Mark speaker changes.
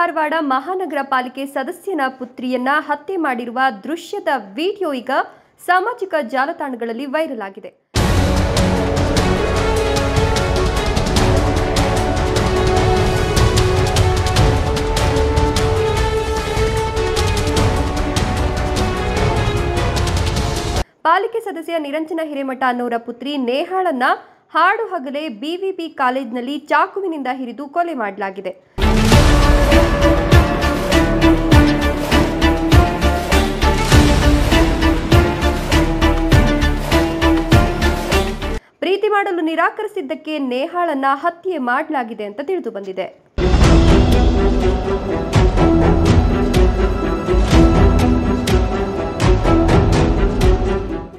Speaker 1: ಧಾರವಾಡ ಮಹಾನಗರ ಪಾಲಿಕೆ ಸದಸ್ಯನ ಪುತ್ರಿಯನ್ನ ಹತ್ಯೆ ಮಾಡಿರುವ ದೃಶ್ಯದ ವಿಡಿಯೋ ಈಗ ಸಾಮಾಜಿಕ ಜಾಲತಾಣಗಳಲ್ಲಿ ವೈರಲ್ ಆಗಿದೆ. ಪಾಲಿಕೆ ಸದಸ್ಯ ನಿರಂಜನ ಹಿರೇಮಠ ಅನ್ನೋರ ಪುತ್ರಿ ನೇಹಾಳನ್ನ ಹಾಡು ಹಗಲೇ ಬಿವಿಬಿ ಕಾಲೇಜಿನಲ್ಲಿ ಚಾಕುವಿನಿಂದ ಹಿರಿದು ಕೊಲೆ ಮಾಡಲಾಗಿದೆ. ಪ್ರೀತಿ ಮಾಡಲು ನಿರಾಕರಿಸಿದ್ದಕ್ಕೆ ನೇಹಾಳನ್ನ ಹತ್ಯೆ ಮಾಡಲಾಗಿದೆ ಅಂತ ತಿಳಿದು ಬಂದಿದೆ.